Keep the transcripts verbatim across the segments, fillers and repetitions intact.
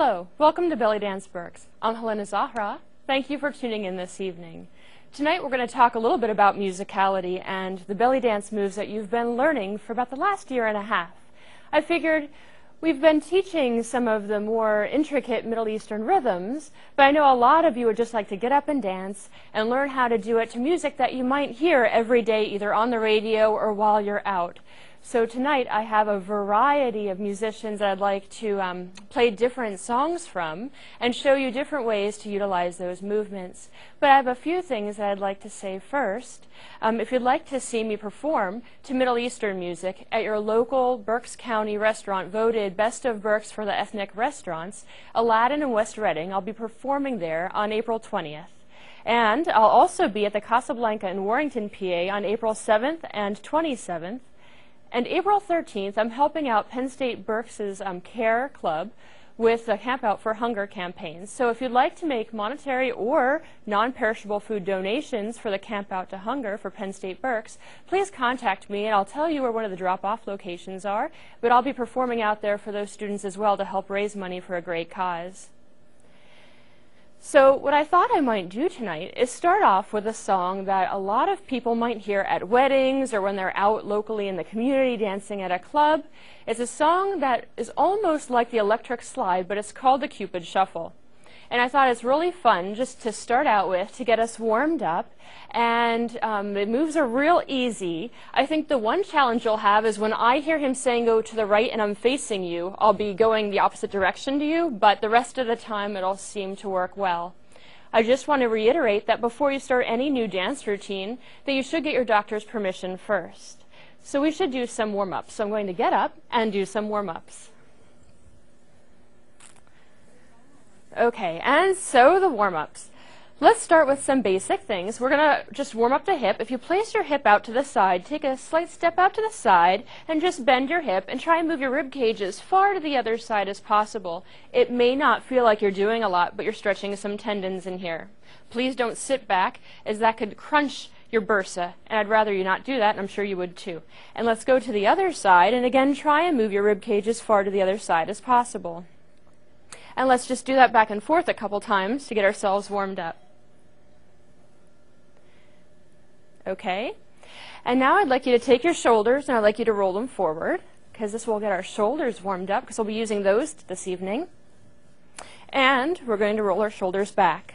Hello, welcome to Belly Dance Berks. I'm Helena Zahra. Thank you for tuning in this evening. Tonight we're going to talk a little bit about musicality and the belly dance moves that you've been learning for about the last year and a half. I figured we've been teaching some of the more intricate Middle Eastern rhythms, but I know a lot of you would just like to get up and dance and learn how to do it to music that you might hear every day either on the radio or while you're out. So tonight I have a variety of musicians that I'd like to um, play different songs from and show you different ways to utilize those movements. But I have a few things that I'd like to say first. Um, if you'd like to see me perform to Middle Eastern music at your local Berks County restaurant voted Best of Berks for the Ethnic Restaurants, Aladdin in West Reading, I'll be performing there on April twentieth. And I'll also be at the Casablanca in Warrington, P A on April seventh and twenty-seventh. And April thirteenth, I'm helping out Penn State Berks' um, CARE Club with the Camp Out for Hunger campaigns. So if you'd like to make monetary or non-perishable food donations for the Camp Out to Hunger for Penn State Berks, please contact me and I'll tell you where one of the drop-off locations are. But I'll be performing out there for those students as well to help raise money for a great cause. So what I thought I might do tonight is start off with a song that a lot of people might hear at weddings or when they're out locally in the community dancing at a club. It's a song that is almost like the electric slide, but it's called the Cupid Shuffle. And I thought it's really fun just to start out with to get us warmed up. And um, the moves are real easy. I think the one challenge you'll have is when I hear him saying go to the right and I'm facing you, I'll be going the opposite direction to you, but the rest of the time it'll seem to work well. I just want to reiterate that before you start any new dance routine, that you should get your doctor's permission first. So we should do some warm-ups. So I'm going to get up and do some warm-ups. Okay, and so the warm-ups. Let's start with some basic things. We're going to just warm up the hip. If you place your hip out to the side, take a slight step out to the side and just bend your hip and try and move your rib cage as far to the other side as possible. It may not feel like you're doing a lot, but you're stretching some tendons in here. Please don't sit back, as that could crunch your bursa, and I'd rather you not do that, and I'm sure you would too. And let's go to the other side, and again try and move your rib cage as far to the other side as possible. And let's just do that back and forth a couple times to get ourselves warmed up. Okay, and now I'd like you to take your shoulders and I'd like you to roll them forward because this will get our shoulders warmed up because we'll be using those this evening. And we're going to roll our shoulders back.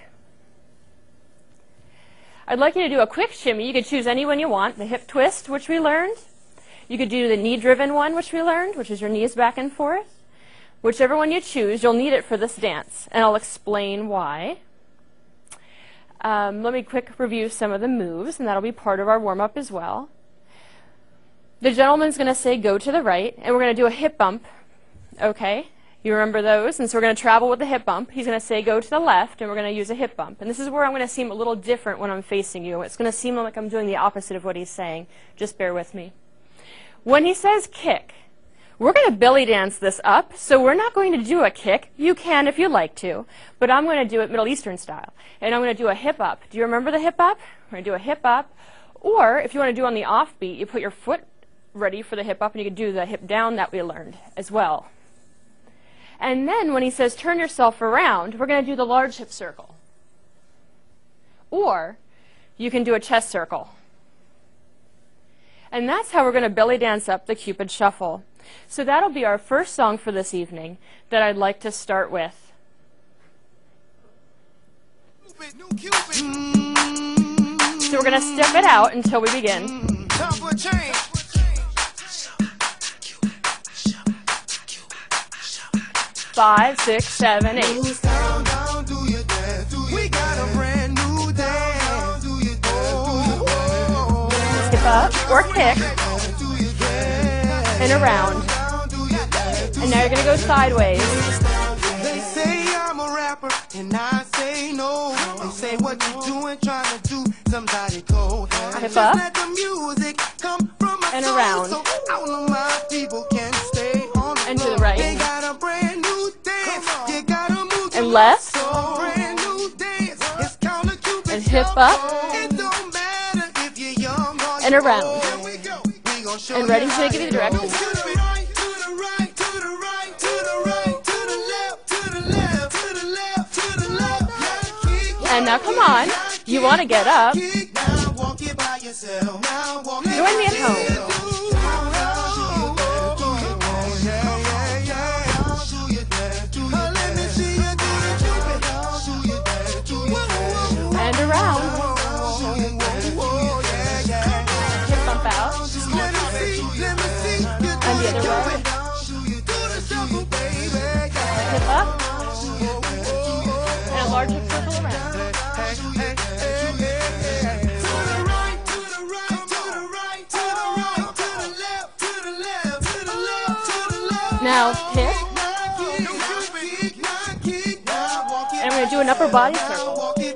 I'd like you to do a quick shimmy. You could choose any one you want. The hip twist, which we learned. You could do the knee-driven one, which we learned, which is your knees back and forth. Whichever one you choose, you'll need it for this dance, and I'll explain why. Um, let me quick review some of the moves, and that'll be part of our warm-up as well. The gentleman's going to say go to the right, and we're going to do a hip bump. Okay, you remember those? And so we're going to travel with the hip bump. He's going to say go to the left, and we're going to use a hip bump. And this is where I'm going to seem a little different when I'm facing you. It's going to seem like I'm doing the opposite of what he's saying. Just bear with me. When he says kick, we're going to belly dance this up, so we're not going to do a kick. You can if you like to, but I'm going to do it Middle Eastern style. And I'm going to do a hip up. Do you remember the hip up? We're going to do a hip up. Or if you want to do on the offbeat, you put your foot ready for the hip up, and you can do the hip down that we learned as well. And then when he says turn yourself around, we're going to do the large hip circle. Or you can do a chest circle. And that's how we're going to belly dance up the Cupid Shuffle. So that'll be our first song for this evening that I'd like to start with. So we're going to step it out until we begin. Five, six, seven, eight. Skip up or kick. And around. And now you're going to go sideways. They say I'm a rapper and I say no. They say what you doing trying to do somebody cold. Hip up. Let the music come from my and soul, around. so all of my people can stay on the and to the road. right. They got a brand new dance. You gotta move and left. so brand new dance. It's called a Cupid and hip Shuffle. up. It don't matter if you're young or and around. old. Here we go. We gonna show And ready you to how give you the to go. directions. To the right, to the right, to the right, to the right, to the left, to the left. And now come on, you want to get up. Join me at home. And around. Hip bump out. And the other way. Hip up. And a large hip circle around. Now hip. And we're going to do an upper body circle.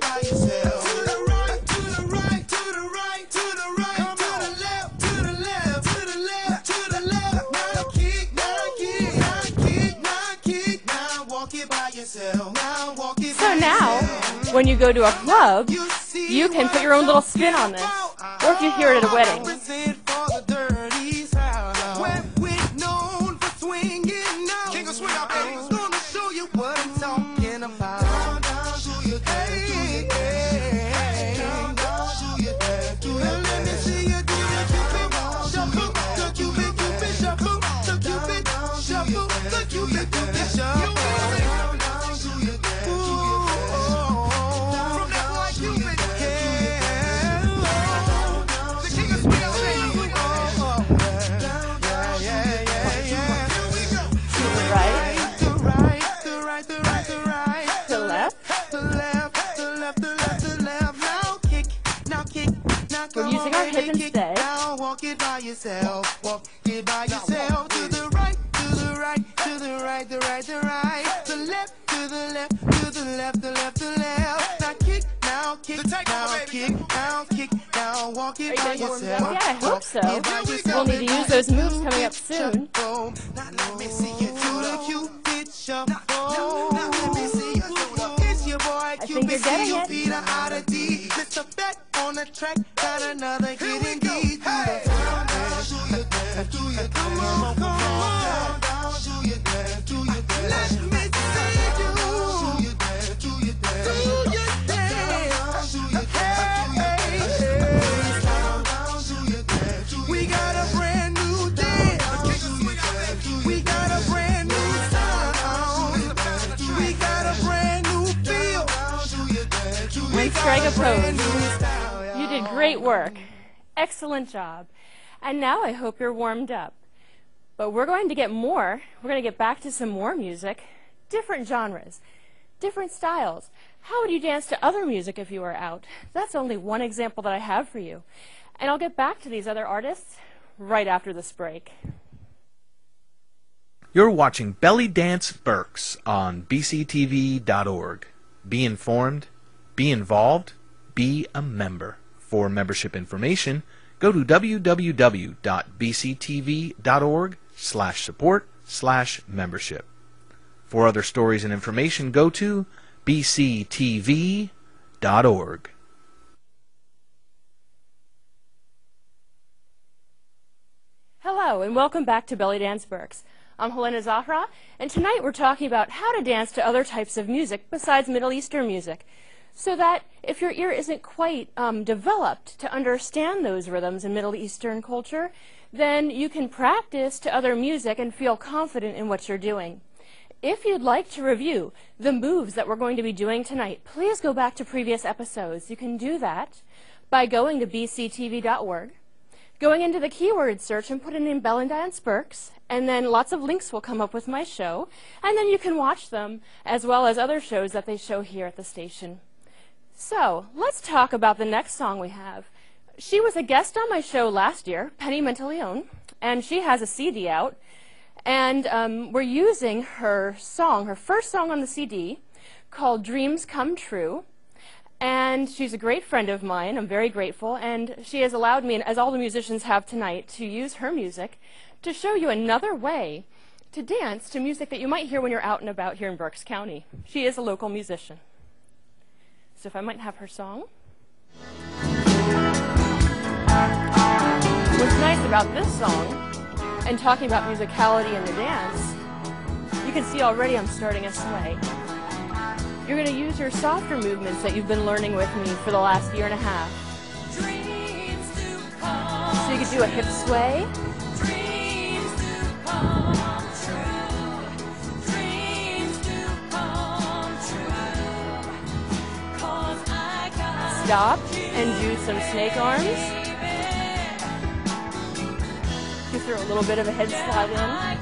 So now, when you go to a club, you can put your own little spin on this. Or if you hear it at a wedding. We're using our hip instead. Now walk it by yourself. Walk it by yourself. To the right, to the right, to the right, the right, the right. The left, to the left, to the left, the left, the left. Now kick, now kick, now kick, now kick, now walk it by yourself. Yeah, I hope so. We'll need to use those moves coming up soon. Now let me see you do the Cupid shuffle. Now let me see you do the. It's your boy Cupid. See you beat her out of D. Mister Bet on the track, got another hit in D. Hey, do your dance, do your dance, come on, come on, do your dance, do your dance. Let me see you do your dance, do your dance, do your dance. Hey, we got a brand new dance. We got a brand new sound. We got a brand new feel. And strike a pose. You did great work. Excellent job. And now I hope you're warmed up. But we're going to get more. We're going to get back to some more music, different genres, different styles. How would you dance to other music if you were out? That's only one example that I have for you. And I'll get back to these other artists right after this break. You're watching Belly Dance Berks on B C T V dot org. Be informed, be involved, be a member. For membership information, go to w w w dot b c t v dot org slash support slash membership. For other stories and information, go to b c t v dot org. Hello, and welcome back to Belly Dance Berks. I'm Helena Zahra, and tonight we're talking about how to dance to other types of music besides Middle Eastern music, so that if your ear isn't quite um, developed to understand those rhythms in Middle Eastern culture, then you can practice to other music and feel confident in what you're doing. If you'd like to review the moves that we're going to be doing tonight, please go back to previous episodes. You can do that by going to b c t v dot org, going into the keyword search and putting in Belly Dance Berks, and then lots of links will come up with my show, and then you can watch them as well as other shows that they show here at the station. So, let's talk about the next song we have. She was a guest on my show last year, Penny Mentaleone, and she has a C D out, and um, we're using her song, her first song on the C D, called Dreams Come True, and she's a great friend of mine. I'm very grateful, and she has allowed me, and as all the musicians have tonight, to use her music to show you another way to dance to music that you might hear when you're out and about here in Berks County. She is a local musician. So if I might have her song. What's nice about this song, and talking about musicality in the dance, you can see already I'm starting a sway. you're going to use your softer movements that you've been learning with me for the last year and a half. So you could do a hip sway. Stop and do some snake arms. You throw a little bit of a head slide in.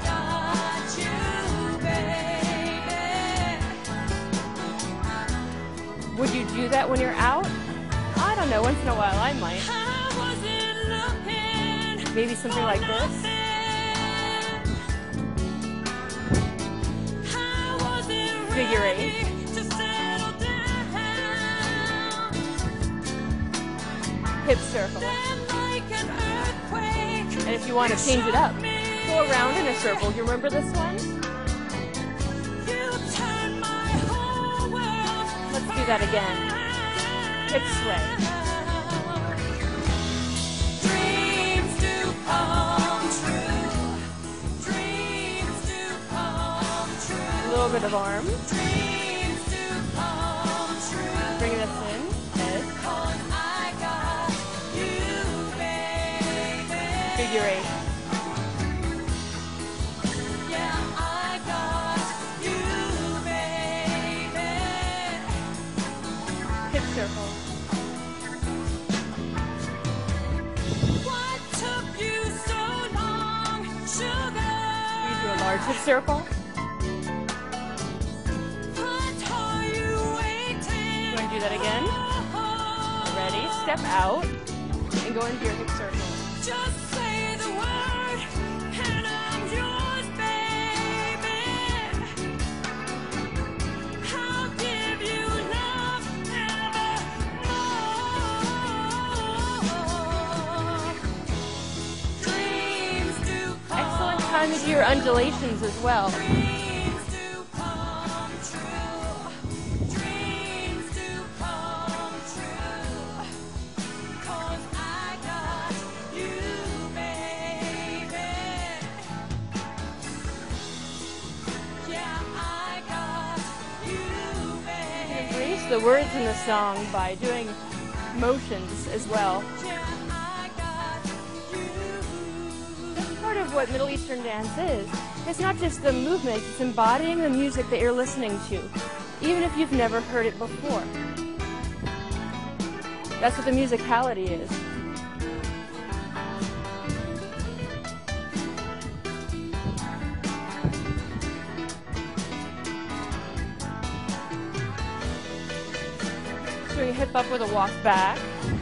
Would you do that when you're out? I don't know, once in a while I might. Maybe something like this. Figure eight. Hip circle. And if you want to change it up, go around in a circle. You remember this one? Let's do that again. Hip sway. Dreams do come true. Dreams do come true. A little bit of arm. Dreams do come true. Bring this in. Head. I got you, baby. Figure eight. Circle. What took you so long, sugar? You do a large hip circle. What are you waiting? You want to do that again? Ready? Step out and go into your hip circle. Just say the word and I'm yours, baby. I'll give you love. Excellent time to do your undulations as well. Dreams do come true. Dreams do come true. 'Cause I got you, baby. Yeah, I got you, baby. Embrace the words in the song by doing motions as well. Part of what Middle Eastern dance is, it's not just the movement, it's embodying the music that you're listening to, even if you've never heard it before. That's what the musicality is. So you hip up with a walk back,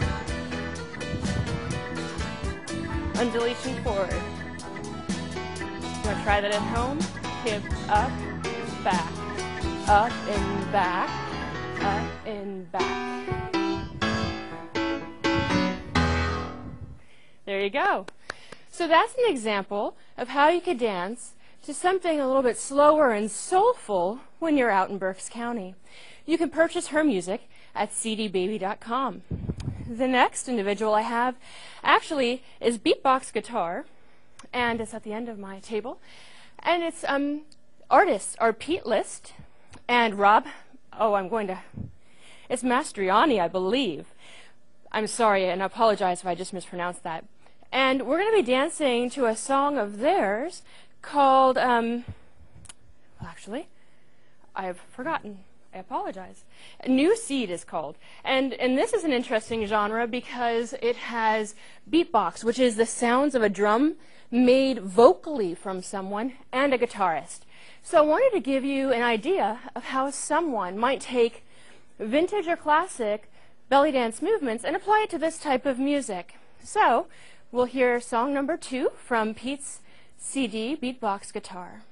undulation forward. You want to try that at home? Hip up, back, up and back, up and back. There you go. So that's an example of how you could dance to something a little bit slower and soulful when you're out in Berks County. You can purchase her music at c d baby dot com. The next individual I have actually is beatbox guitar, and it's at the end of my table. And it's um, artists are Pete List and Rob, oh, I'm going to, it's Mastriani, I believe. I'm sorry, and I apologize if I just mispronounced that. And we're going to be dancing to a song of theirs called, um, well, actually, I've forgotten. I apologize. New Seed is called. And, and this is an interesting genre because it has beatbox, which is the sounds of a drum made vocally from someone, and a guitarist. So I wanted to give you an idea of how someone might take vintage or classic belly dance movements and apply it to this type of music. So we'll hear song number two from Pete's C D, Beatbox Guitar.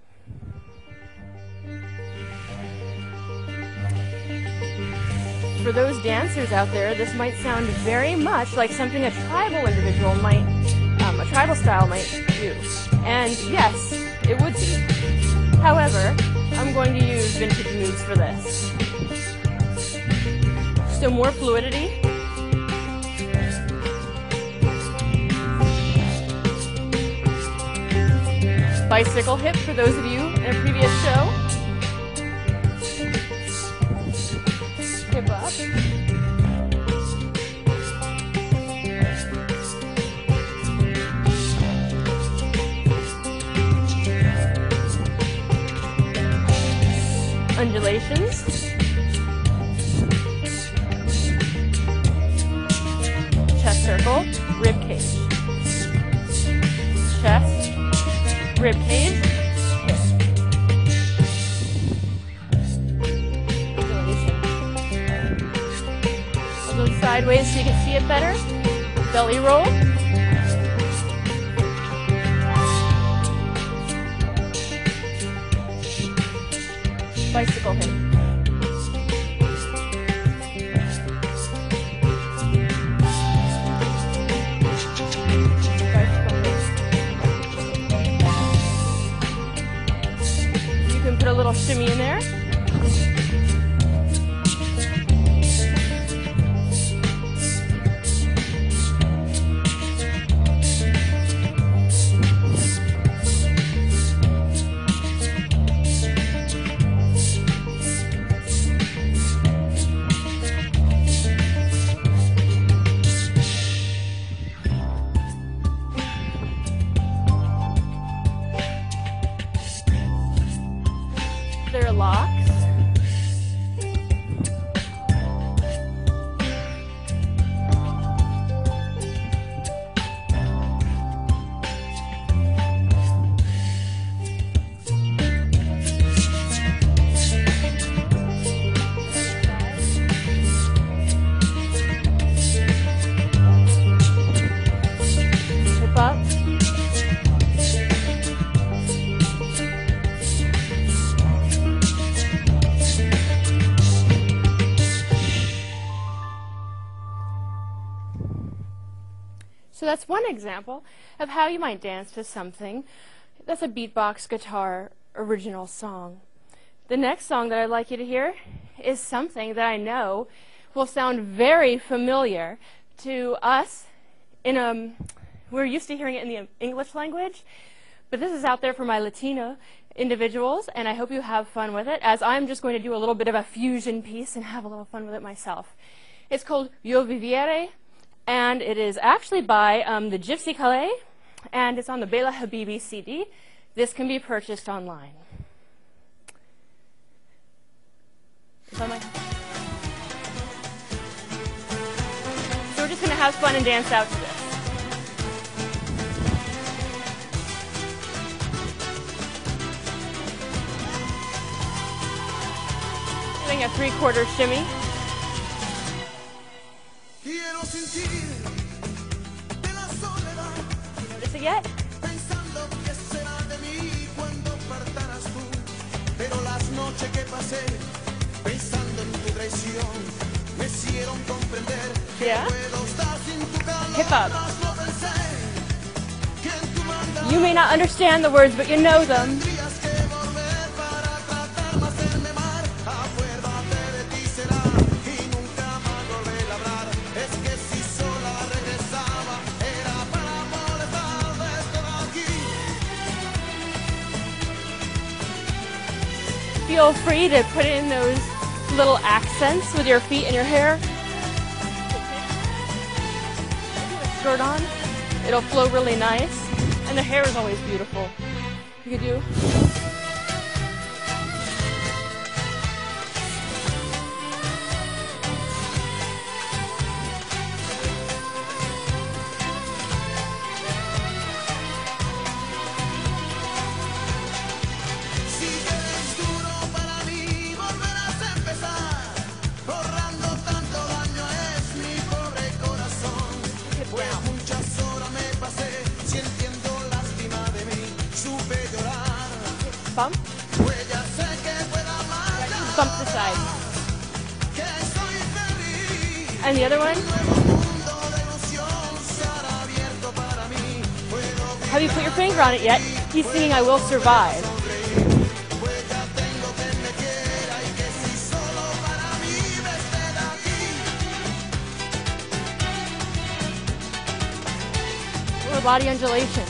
For those dancers out there, this might sound very much like something a tribal individual might, um, a tribal style might do. And yes, it would be. However, I'm going to use vintage moves for this. So more fluidity. Bicycle hip for those of you in a previous show. undulations. Chest circle, rib cage. Chest, rib cage, hip. Undulation. I'll go sideways so you can see it better. Belly roll. Bicycle hip. Put a little shimmy in there. Their locks. Hip up. So that's one example of how you might dance to something that's a beatbox guitar original song. The next song that I'd like you to hear is something that I know will sound very familiar to us. In um, we're used to hearing it in the English language, but this is out there for my Latino individuals, and I hope you have fun with it, as I'm just going to do a little bit of a fusion piece and have a little fun with it myself. It's called Yo Viviere, and it is actually by um, the Gypsy Calais, and it's on the Bela Habibi C D. This can be purchased online. So we're just going to have fun and dance out to this. Doing a three-quarter shimmy. Notice it yet? Yeah? Hip up. You may not understand the words, but you know them. Feel free to put in those little accents with your feet and your hair. Skirt on, it'll flow really nice, and the hair is always beautiful. You could do. Bump. Bump the side. And the other one. Have you put your finger on it yet? He's singing I Will Survive. Or body undulation.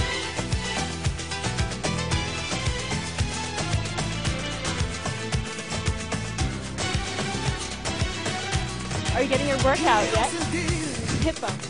Are you getting your workout yet? Hip bump.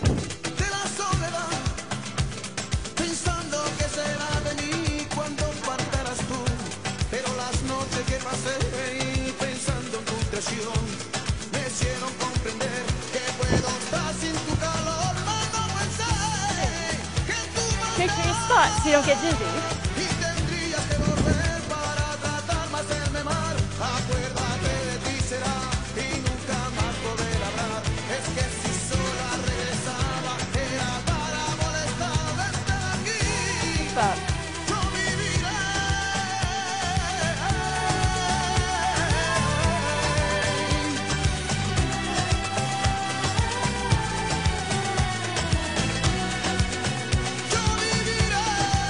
Make sure you squat so you don't get dizzy. Y tendrías que volver para tratar más de hacerme mal. Acuérdate de ti será y nunca más poder hablar. Es que si sola regresaba era para molestar. Vente aquí. Stop. Yo viviré. Yo viviré.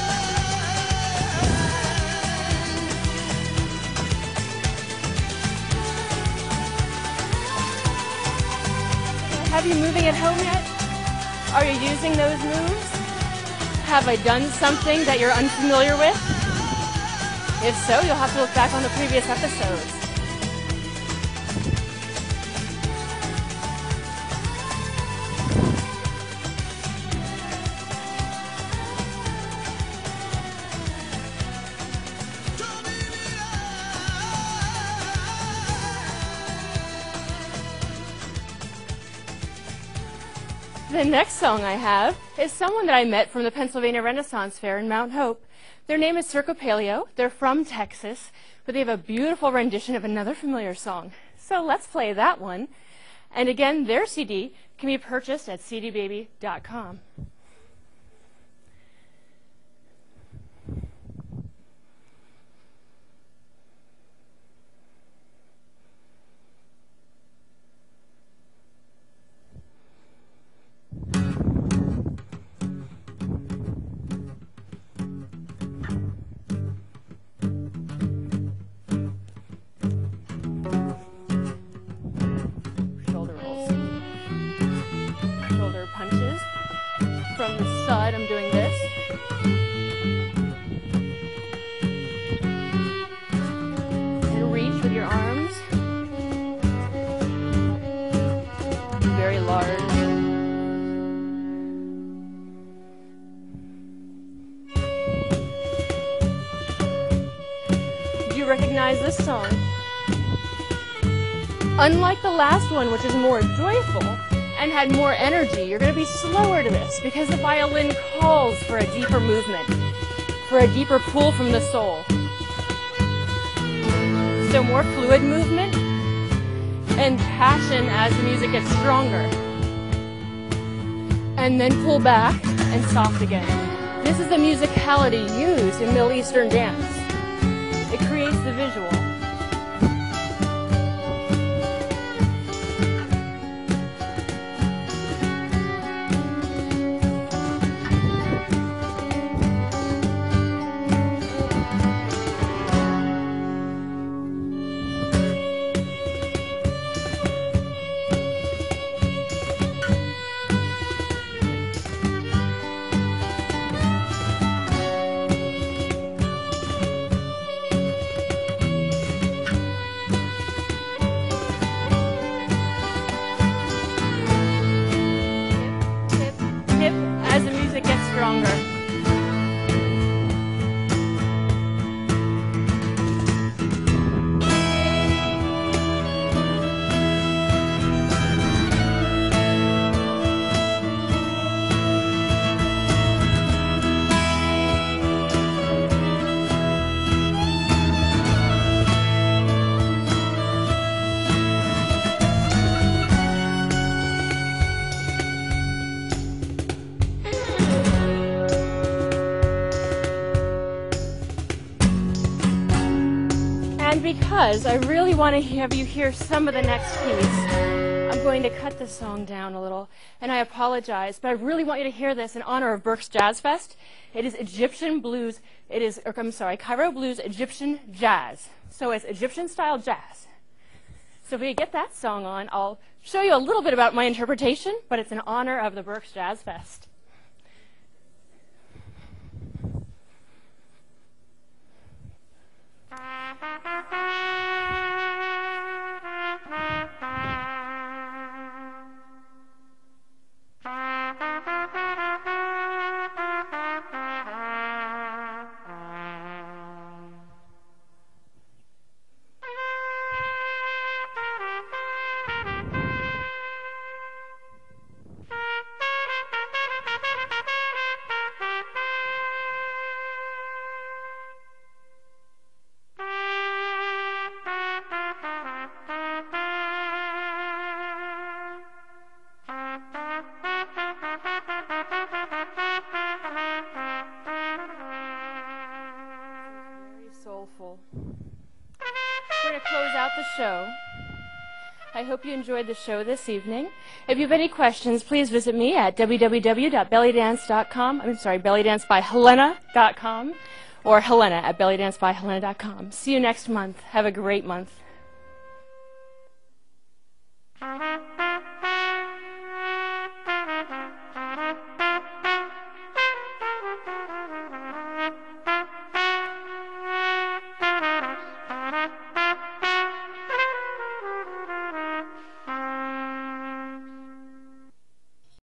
Have you moving at home yet? Are you using those moves? Have I done something that you're unfamiliar with? If so, you'll have to look back on the previous episodes. The next song I have is someone that I met from the Pennsylvania Renaissance Fair in Mount Hope. Their name is Circo Paleo. They're from Texas, but they have a beautiful rendition of another familiar song. So let's play that one. And again, their C D can be purchased at c d baby dot com. Shoulder rolls. Shoulder punches. From the side, I'm doing this. And reach with your arms. Very large. Do you recognize this song? Unlike the last one, which is more joyful and had more energy, you're going to be slower to this because the violin calls for a deeper movement, for a deeper pull from the soul. So more fluid movement and passion as the music gets stronger. And then pull back and soft again. This is the musicality used in Middle Eastern dance. It creates the visual. As the music gets stronger. And because I really want to have you hear some of the next piece, I'm going to cut the song down a little, and I apologize, but I really want you to hear this in honor of Berks Jazz Fest. It is Egyptian blues, it is, or, I'm sorry, Cairo Blues Egyptian Jazz. So it's Egyptian style jazz. So if we get that song on, I'll show you a little bit about my interpretation, but it's in honor of the Berks Jazz Fest. about the show. I hope you enjoyed the show this evening. If you have any questions, please visit me at w w w dot belly dance dot com. I'm sorry, belly dance by helena dot com or Helena at belly dance by helena dot com. See you next month. Have a great month.